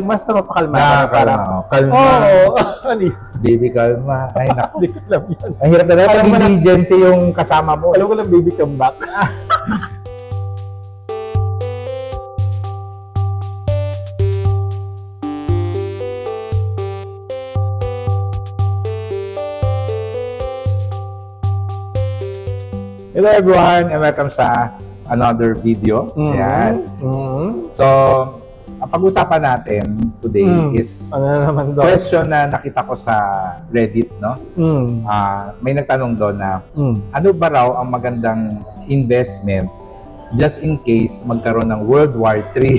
basta mapakalma. Kalma. Oo. Baby, kalma. Ay, naku. Hindi ko alam yan. Ang hirap na rin. Pag hindi Gen Z yung kasama mo. Alam ko lang, baby, come back. Hello everyone, and welcome sa another video. Yan. So, ang pag-usapan natin today is ano naman doon? Question na nakita ko sa Reddit, no? May nagtanong doon na ano ba raw ang magandang investment just in case magkaroon ng World War III?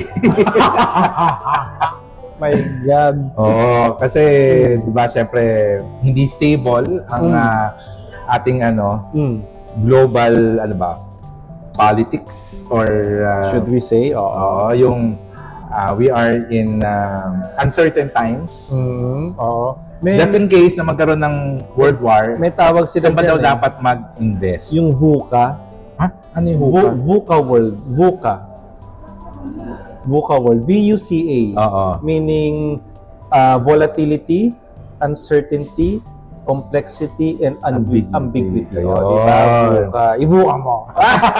My God. Oo, kasi di ba syempre hindi stable ang ating global politics or should we say yung we are in uncertain times. Just in case na magkaroon ng world war, may tawag sila saan ba daw dapat mag-invest? Yung VUCA. Ano yung VUCA? VUCA World. VUCA World. VUCA. Meaning volatility, uncertainty, complexity, and ambiguity. Diba? I-VUCA mo.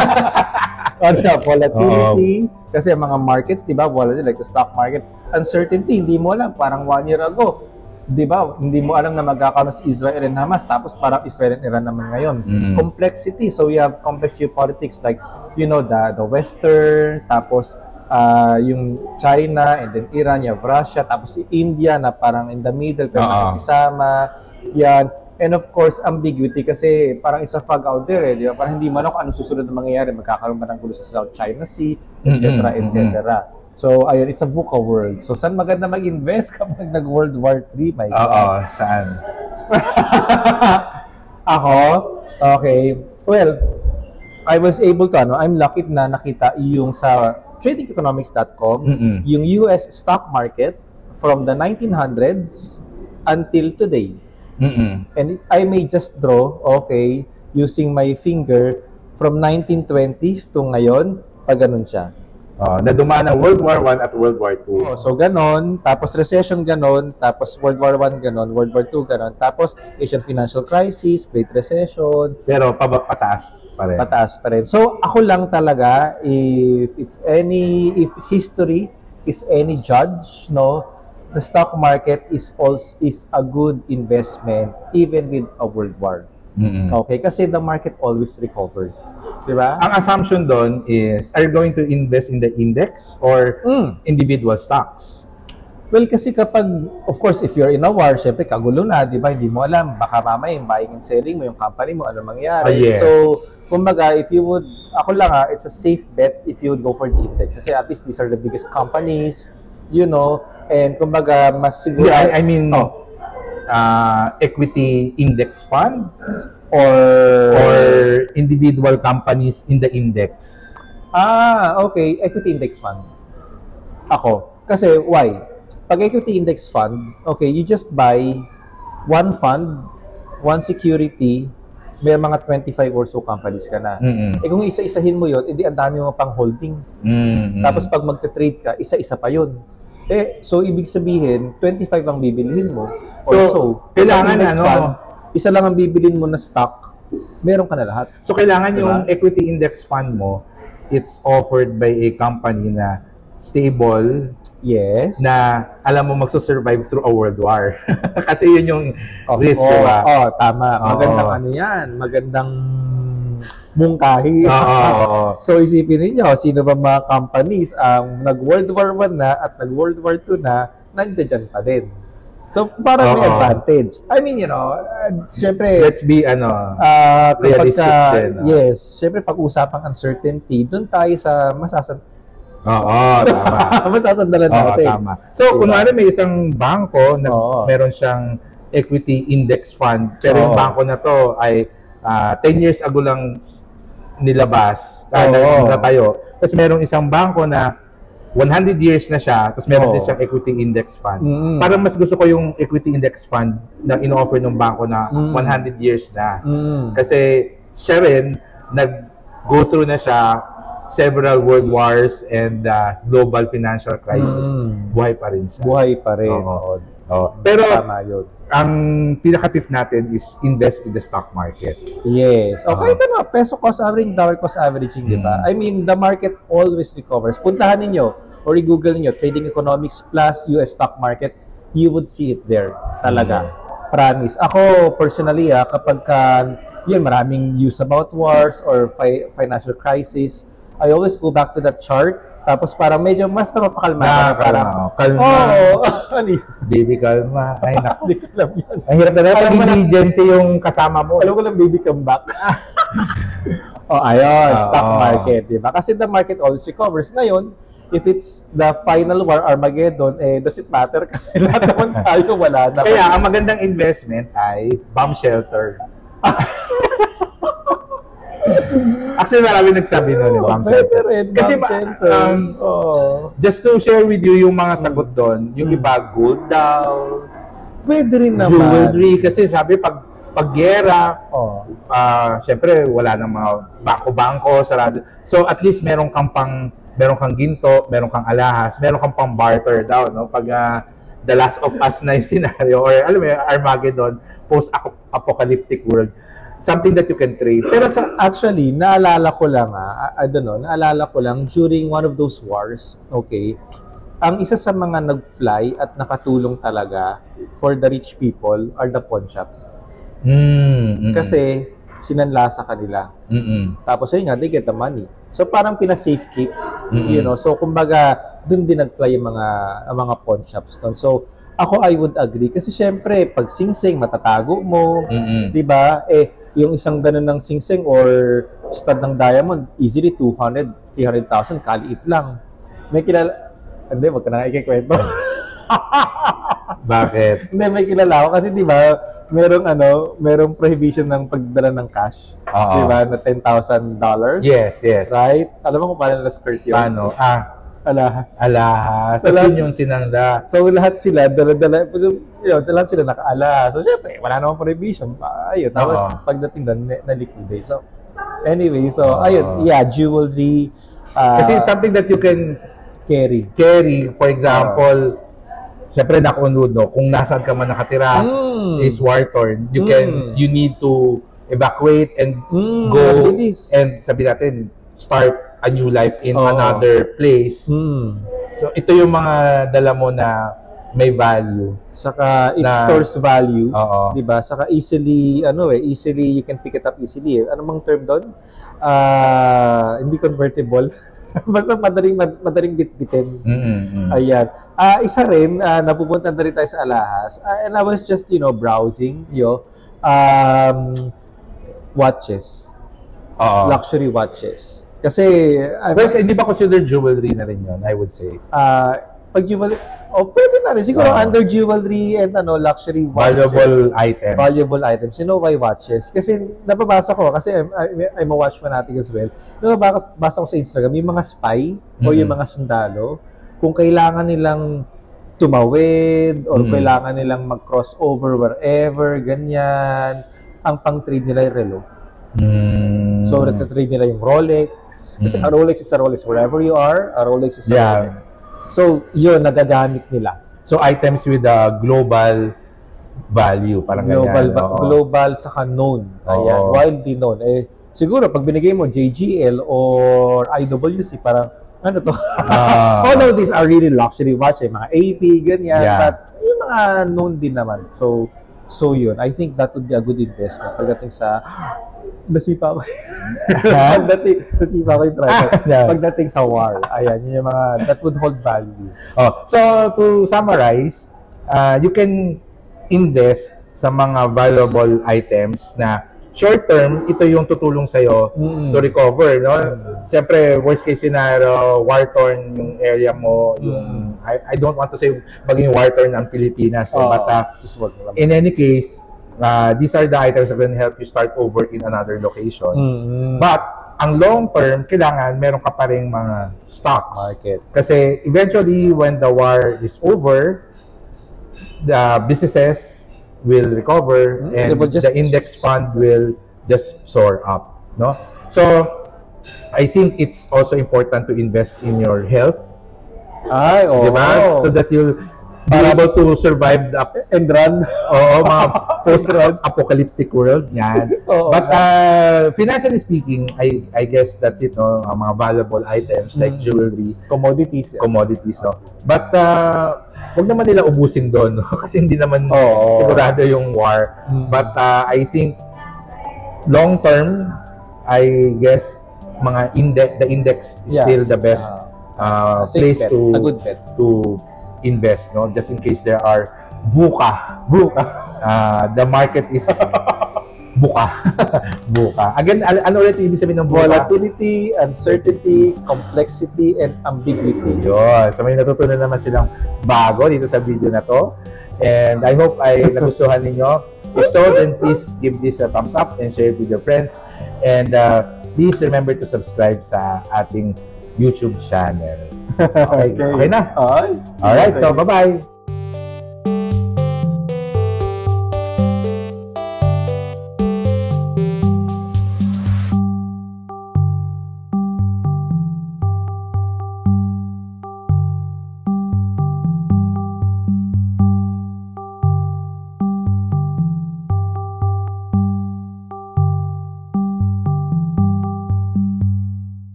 Volatility. Kasi ang mga markets, di ba, volatile, like the stock market. Uncertainty, hindi mo alam. Parang 1 year ago, di ba, hindi mo alam na magkakaroon si Israel and Hamas. Tapos parang Israel and Iran naman ngayon. Complexity. So you have complex geopolitics like, you know, the Western, tapos yung China, and then Iran, you have Russia, tapos si India na parang in the middle, pero nakikisama. Yan. And of course, ambiguity kasi parang isa fog out there, di ba? Parang hindi mo alam kung ano susunod na mangyayari. Magkakaroon ba ng gulo sa South China Sea, etc., etc. So, ayun, it's a VUCA world. So, saan maganda mag-invest kapag nag-World War III? My God. Saan? Ako? Okay. Well, I was able to, I'm lucky na nakita yung sa tradingeconomics.com, yung US stock market from the 1900s until today. And I may just draw, using my finger from 1920s to ngayon, pag ganun siya. Na dumaan ng World War I at World War II. So ganon, tapos recession ganon, tapos World War I ganon, World War II ganon, tapos Asian Financial Crisis, Great Recession. Pero pataas pa rin. Pataas pa rin. So ako lang talaga, if history is any judge, no, the stock market is a good investment even with a world war. Okay, kasi the market always recovers. Diba? Ang assumption doon is, are you going to invest in the index or individual stocks? Well, kasi kapag, of course, if you're in a war, syempre kagulo na, di ba? Hindi mo alam, baka mamaya yung buying and selling mo, yung company mo, ano mangyari. Yes. So, kumbaga, if you would, ako lang it's a safe bet if you would go for the index. Kasi at least these are the biggest companies, you know, and kumbaga, mas siguro... Yeah, I mean, equity index fund or individual companies in the index. Okay. Equity index fund. Ako. Kasi, why? Pag equity index fund, okay, you just buy one fund, one security, may mga 25 or so companies ka na. Kung isa-isahin mo yun, edi ang dami mo pang holdings. Tapos pag magte-trade ka, isa-isa pa yun. So ibig sabihin, 25 ang bibilihin mo. So, kailangan isa lang ang bibilin mo na stock, meron ka na lahat. So, kailangan yung equity index fund mo, it's offered by a company na stable, yes, na alam mo magsusurvive through a world war. Kasi yun yung risk, diba? Tama. Magandang magandang mungkahi. So, isipin ninyo, sino ba mga companies ang nag-World War I na at nag-World War II na nandiyan pa din. So, parang may advantage. I mean, you know, syempre... Let's be, realistic din. Yes. Syempre, pag-usapang uncertainty, doon tayo sa tama. Masasandalan natin. Tama. So, kunwari may isang bangko na meron siyang equity index fund, pero yung bangko na to ay 10 years ago lang nilabas, natayo. Tapos merong isang bangko na 100 years na siya, tapos meron din siyang equity index fund. Parang mas gusto ko yung equity index fund na in-offer ng bangko na 100 years na. Kasi siya rin, nag-go through na siya several world wars and global financial crisis, buhay pa rin siya. Buhay pa rin. Oo. Pero tama yun. Ang pinaka-tip natin is invest in the stock market. Yes. Okay, ito peso cost averaging, dollar cost averaging, di ba? I mean, the market always recovers. Puntahan ninyo or i-google ninyo, Trading Economics plus US stock market, you would see it there. Talaga. Promise. Ako, personally, kapag yun, maraming news about wars or financial crisis, I always go back to that chart. Tapos parang medyo mas na mapakalma. Kalma. Ano yun? Baby kalma. Ay, naku. Hindi ko alam yan. Ang hirap na pag indigency yung kasama mo. Alam ko lang, baby come back. Ayun, stock market, di ba? Kasi the market always recovers. Ngayon, if it's the final war, Armageddon, does it matter? Kasi lahat naman tayo, wala na. Kaya, ang magandang investment ay bomb shelter. Actually, marami nagsabi nun, bomb shelter. Kasi, just to share with you yung mga sagot doon, yung iba, gold daw. Pwede rin naman. Jewelry, kasi sabi, pag-gera, syempre, wala nang mga bangko-bangko, sarado. So, at least, meron kang ginto, meron kang alahas, meron kang pang barter daw, no? Pag The Last of Us na yung scenario, or alam mo, Armageddon, post-apocalyptic world, something that you can trade. Pero actually, naalala ko lang, during one of those wars, okay, ang isa sa mga nag-fly at nakatulong talaga for the rich people are the pawn shops. Kasi, sinanla sa kanila. Tapos ayun nga, they get the money. So parang pina-safekeep, you know. So kumbaga, dun din nag-fly yung mga pawn shops doon. So ako, I would agree. Kasi syempre, pag singsing, matatago mo. 'Di ba? Yung isang ganun ng singsing or stud ng diamond, easily 200, 300,000, kaliit lang. May kilala... Hindi, wag ka na ikikwento. Bakit? Hindi, may kilala ako kasi 'di ba, merong prohibition ng pagdala ng cash. 'Di ba, na $10,000? Yes. Right? Alam mo kung paano na-skirt yun? Paano? Alahas. So, yun yung sinangla. So, lahat sila, dala-dala, lahat sila naka-alahas. So, syempre, wala namang prohibition. Ayun, tapos pagdating doon, na-liquidate. So, anyway, ayun, jewelry. Kasi it's something that you can carry. For example, syempre naka-unload, no? Kung nasaan ka man nakatira, is war-torn, you need to evacuate and go and sabi natin, start a new life in another place. So, ito yung mga dala mo na may value. Saka, it stores value. Diba? Saka, easily, you can pick it up easily. Ano mang term doon? Hindi convertible. Basta madaling bitbitin. Ayan. Isa rin, napupunta na rin tayo sa alahas. And I was just, browsing, watches. Luxury watches. Kasi, hindi ba consider jewelry na rin yun, I would say? Pag jewelry, pwede na rin. Siguro under jewelry and luxury watches. Valuable items. Why watches? Kasi, napabasa ko, kasi I'm a watch fanatic as well. Napabasa ko sa Instagram, yung mga spy o yung mga sundalo, kung kailangan nilang tumawid or kailangan nilang mag-crossover wherever, ganyan, ang pang-trade nila yung relo. So, natatrade nila yung Rolex. Kasi a Rolex is a Rolex wherever you are. A Rolex is a Rolex. So, yun, nagagamit nila. So, items with a global value. Parang global saka known. Ayan, widely known. Siguro, pag binigay mo JGL or IWC, parang, ano to? All of these are really luxury watch. Mga AP, ganyan. But, yung mga known din naman. So, yun. I think that would be a good investment. Pagdating sa... Nasipa ko. Nasipa ko yung tripod. Pagdating sa war. Ayan, yun yung mga, that would hold value. So, to summarize, you can invest sa mga valuable items na short term, ito yung tutulong sa'yo to recover. No? Siyempre, worst case scenario, war-torn yung area mo. Yung, I don't want to say maging war-torn ang Pilipinas. But in any case, these are the items that can help you start over in another location. But, ang long term, kailangan meron ka pa rin mga stocks. Market. Kasi eventually, when the war is over, the businesses will recover and the index fund will just soar up. No? So, I think it's also important to invest in your health. Ay, oo. Diba? So that you'll be able to survive the And run. mga post-apocalyptic world. Yan. But financially speaking, I guess that's it, no? Mga valuable items like jewelry. Commodities. Commodities, no? But huwag naman nila ubusin doon, no? Kasi hindi naman sigurado yung war. But I think long term, I guess the index is still the best place bet. to A good bet. to invest, no? Just in case there are VUCA. The market is buka. Buka. Again, ano ulit ibig sabihin ng buka? Volatility, uncertainty, complexity, and ambiguity. Yun. So may natutunan naman silang bago dito sa video na to. And I hope ay nagustuhan ninyo. If so, then please give this a thumbs up and share it with your friends. And please remember to subscribe sa ating YouTube channel. Okay na? Alright, so bye-bye!